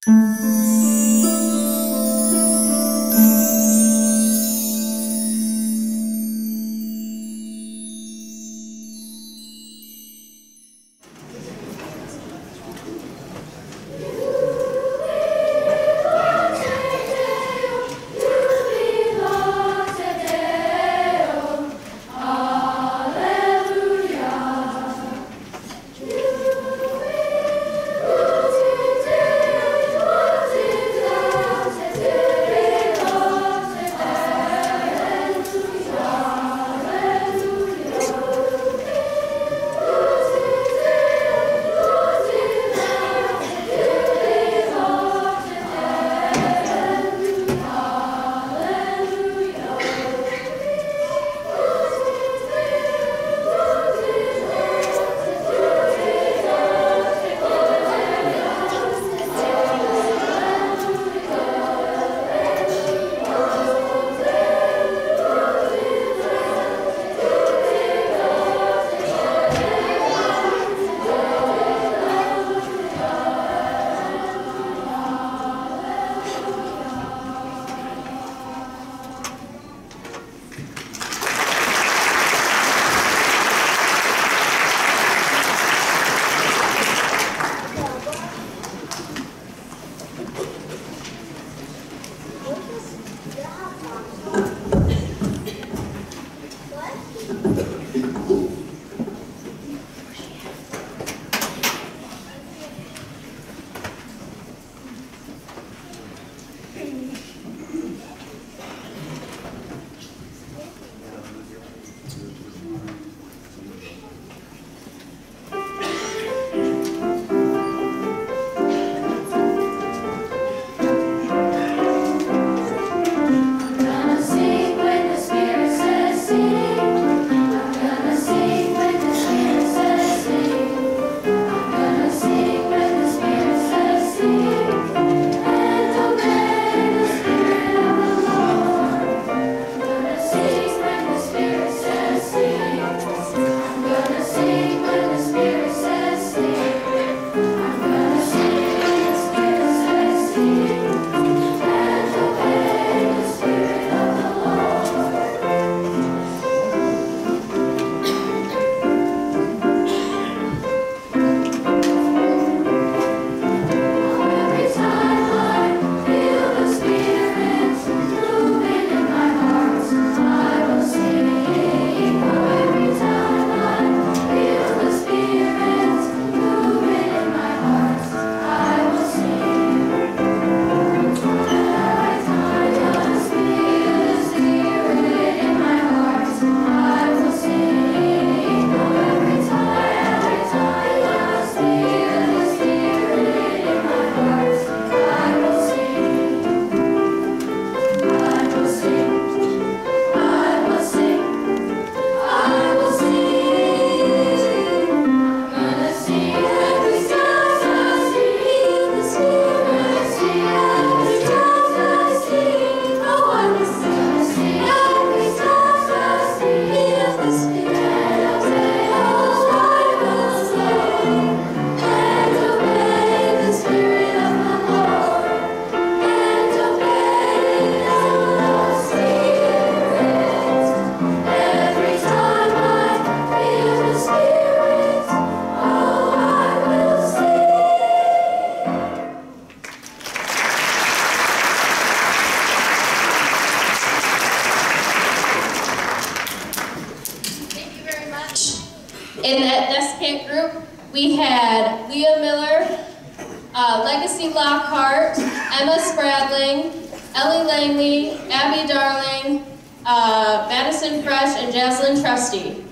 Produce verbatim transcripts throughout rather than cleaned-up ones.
In that descant group, we had Leah Miller, uh, Legacy Lockhart, Emma Spradling, Ellie Langley, Abby Darling, uh, Madison Fresh, and Jaslyn Trusty.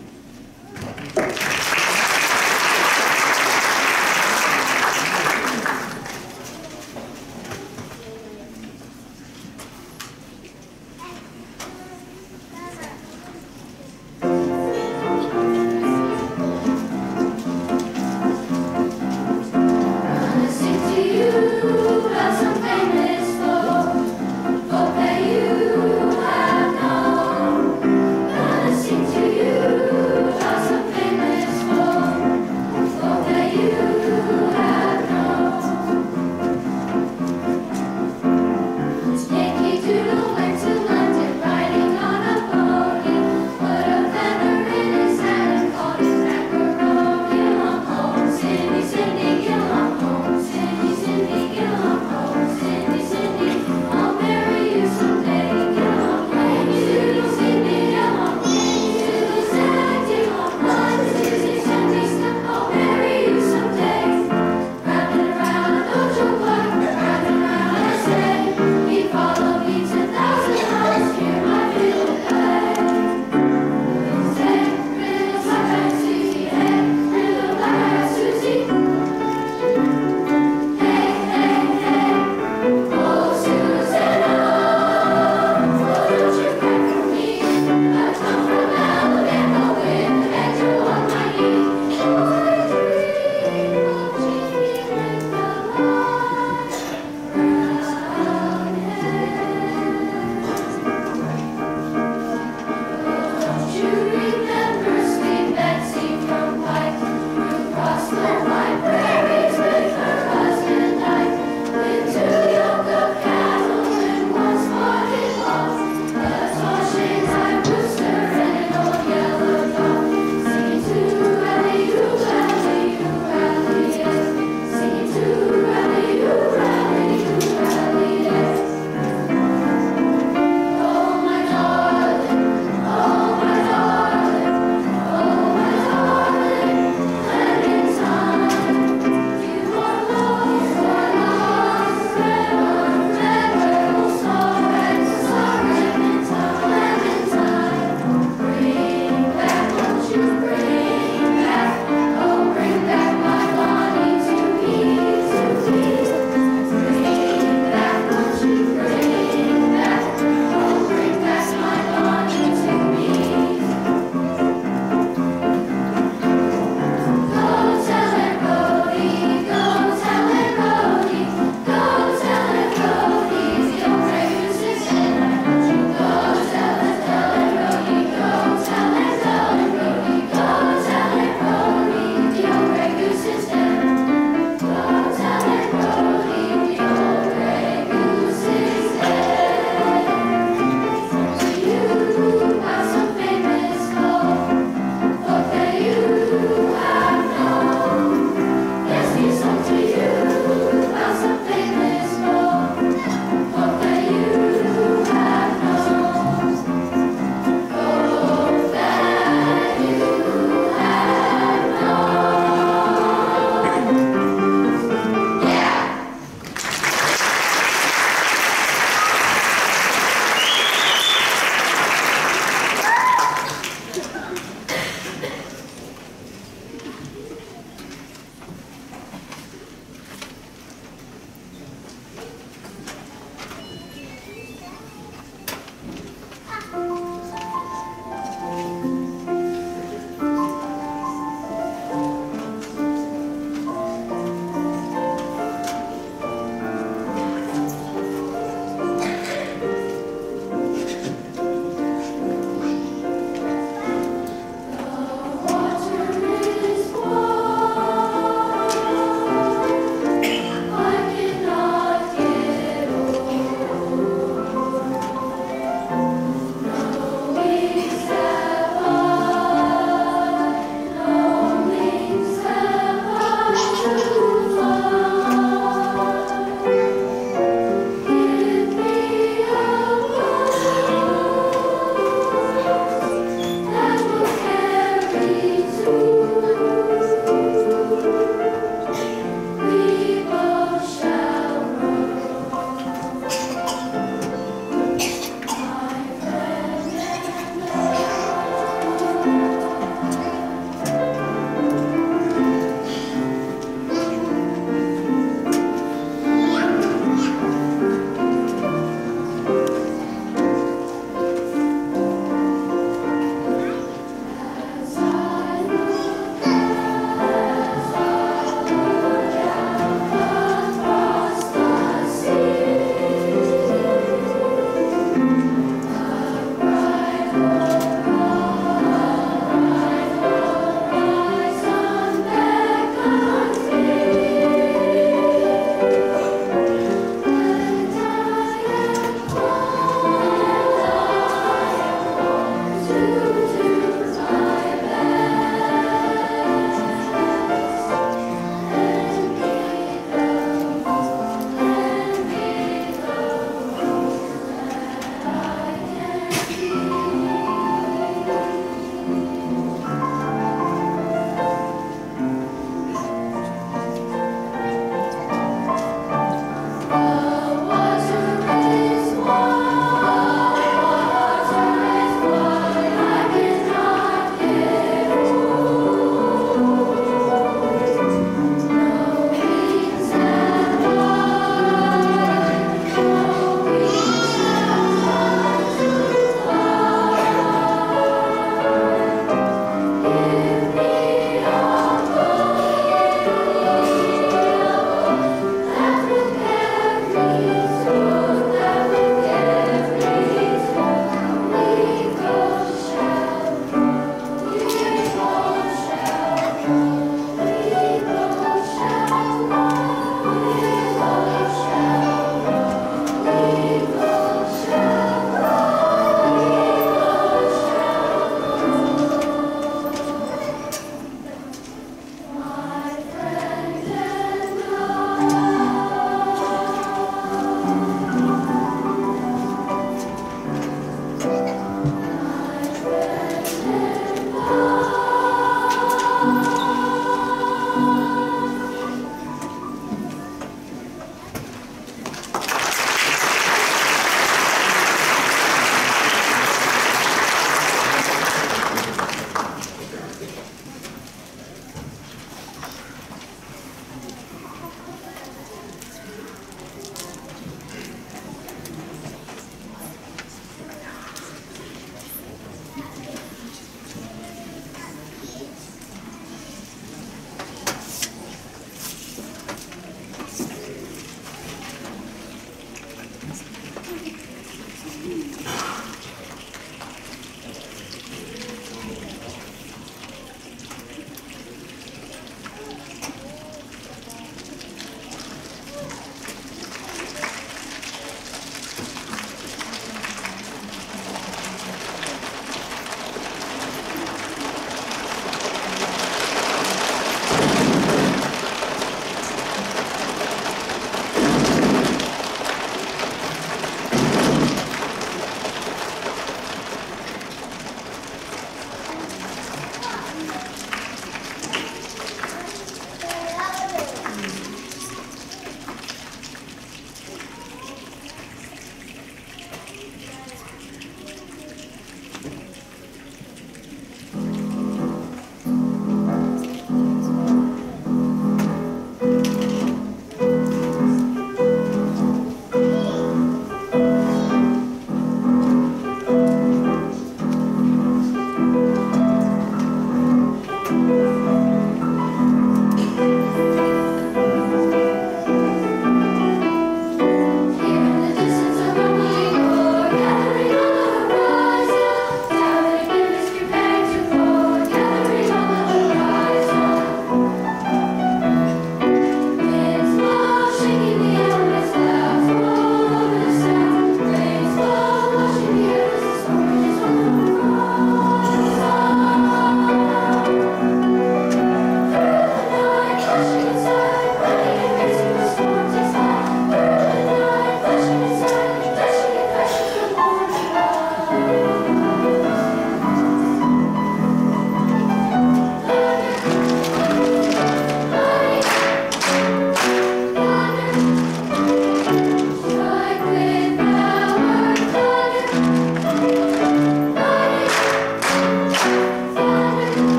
You have known, gonna sing to you.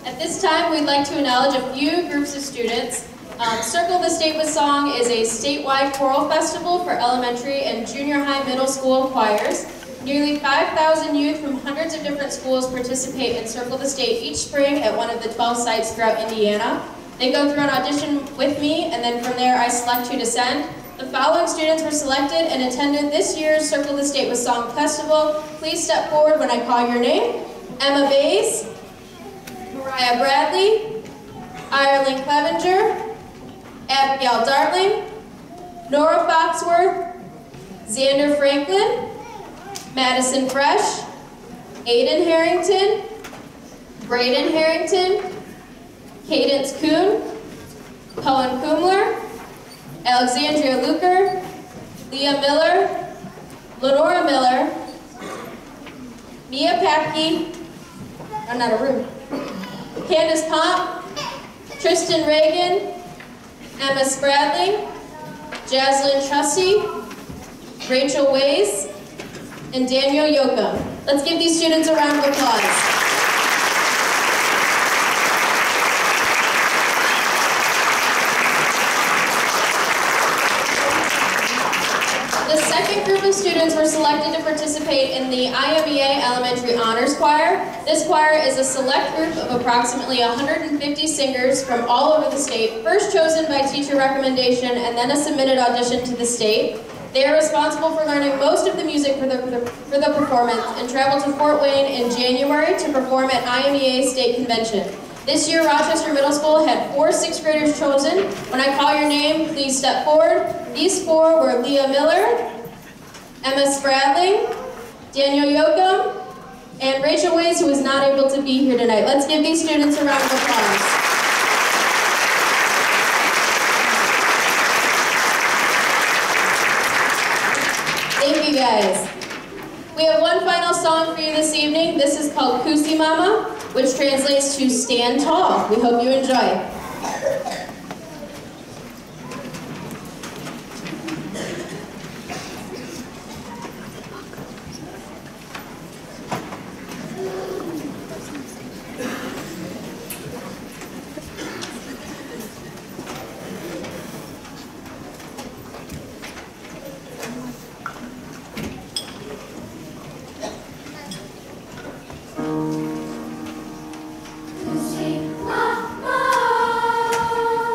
At this time, we'd like to acknowledge a few groups of students. Um, Circle the State with Song is a statewide choral festival for elementary and junior high middle school choirs. Nearly five thousand youth from hundreds of different schools participate in Circle the State each spring at one of the twelve sites throughout Indiana. They go through an audition with me, and then from there I select who to send. The following students were selected and attended this year's Circle the State with Song Festival. Please step forward when I call your name. Emma Bays, Mariah Bradley, Ireland Clevenger, Abigail Darling, Nora Foxworth, Xander Franklin, Madison Fresh, Aiden Harrington, Braden Harrington, Cadence Kuhn, Cohen Kumler, Alexandria Luker, Leah Miller, Lenora Miller, Mia Papke, I'm not a room, Candace Pomp, Tristan Reagan, Emma Spradling, Jaslyn Trusty, Rachel Ways, and Daniel Yoakum. Let's give these students a round of applause. The second group of students were selected to participate in the I M E A Elementary Honors Choir. This choir is a select group of approximately one hundred fifty singers from all over the state, first chosen by teacher recommendation and then a submitted audition to the state. They are responsible for learning most of the music for the, for the, for the performance and travel to Fort Wayne in January to perform at I M E A State Convention. This year, Rochester Middle School had four sixth graders chosen. When I call your name, please step forward. These four were Leah Miller, Emma Spradling, Daniel Yoakum, and Rachel Ways, who is not able to be here tonight. Let's give these students a round of applause. Thank you guys. We have one final song for you this evening. This is called Kusi Mama, which translates to Stand Tall. We hope you enjoy. Mama,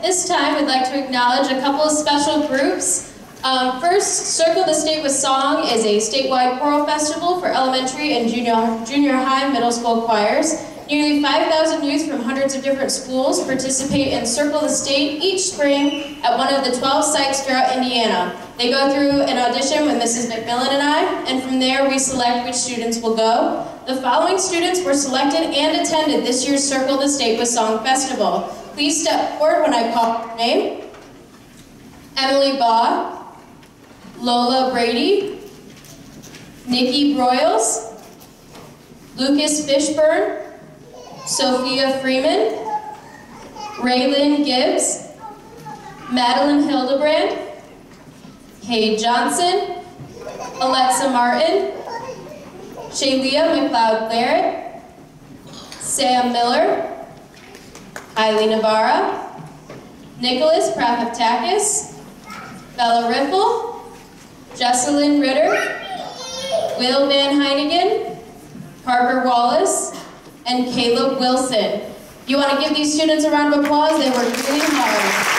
this time, we'd like to acknowledge a couple of special groups. Um, first, Circle the State with Song is a statewide choral festival for elementary and junior, junior high middle school choirs. Nearly five thousand youth from hundreds of different schools participate in Circle the State each spring at one of the twelve sites throughout Indiana. They go through an audition with Missus McMillan and I, and from there we select which students will go. The following students were selected and attended this year's Circle the State with Song Festival. Please step forward when I call your name. Emily Baugh, Lola Brady, Nikki Broyles, Lucas Fishburne, Sophia Freeman, Raylyn Gibbs, Madeline Hildebrand, Kay Johnson, Alexa Martin, Shaylia McLeod-Claret, Sam Miller, Kylie Navarra, Nicholas Prapaptakis, Bella Riffle, Jesselyn Ritter, Will Van Heinigen, Parker Wallace, and Caleb Wilson. You want to give these students a round of applause? They worked really hard.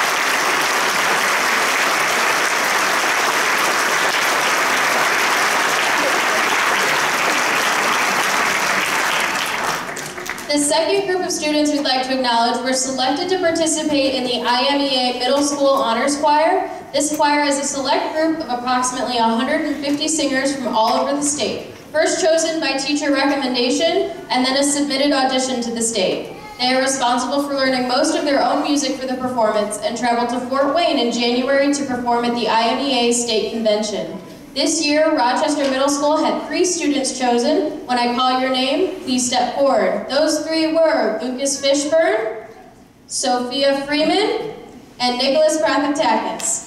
The second group of students we'd like to acknowledge were selected to participate in the I M E A Middle School Honors Choir. This choir is a select group of approximately one hundred fifty singers from all over the state. First chosen by teacher recommendation, and then a submitted audition to the state. They are responsible for learning most of their own music for the performance and traveled to Fort Wayne in January to perform at the I M E A State Convention. This year, Rochester Middle School had three students chosen. When I call your name, please step forward. Those three were Lucas Fishburne, Sophia Freeman, and Nicholas Prapaptakis.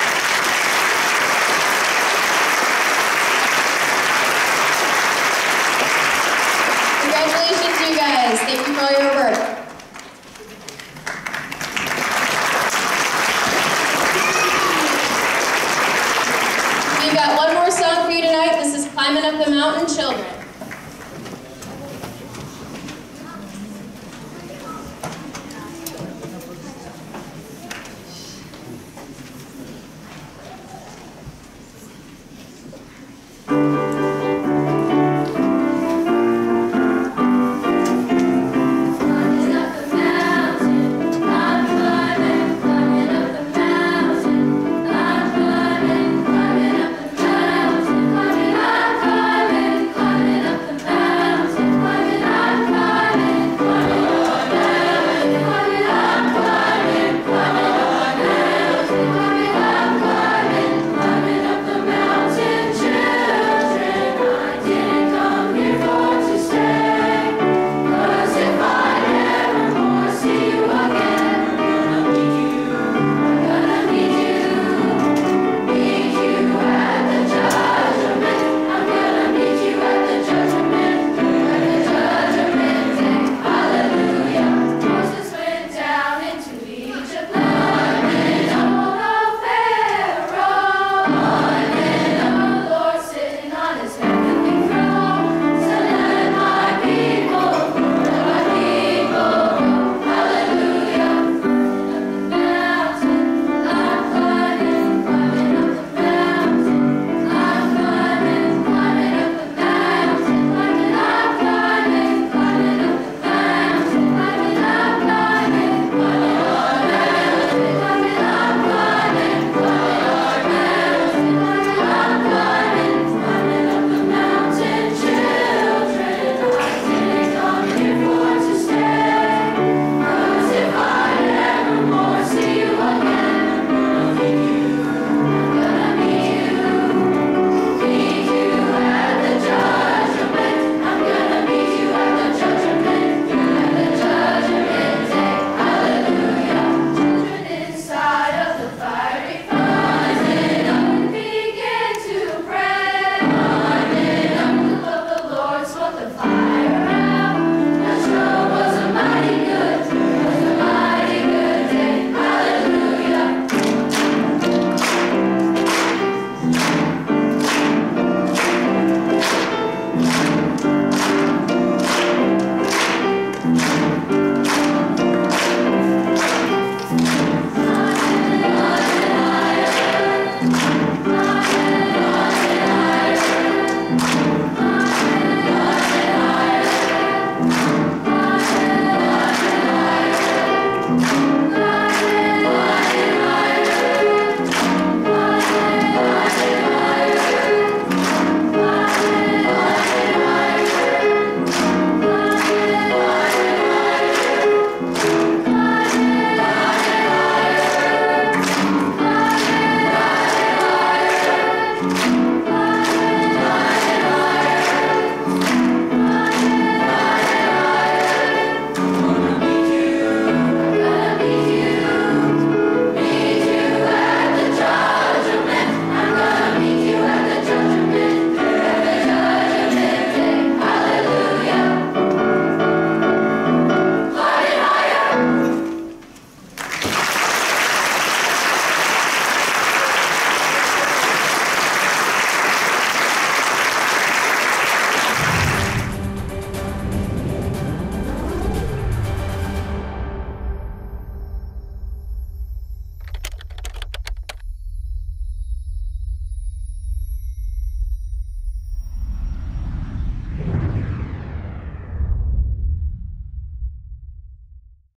Congratulations, you guys. Thank you for all your work. We've got one more song for you tonight. This is Climbing Up the Mountain, Children.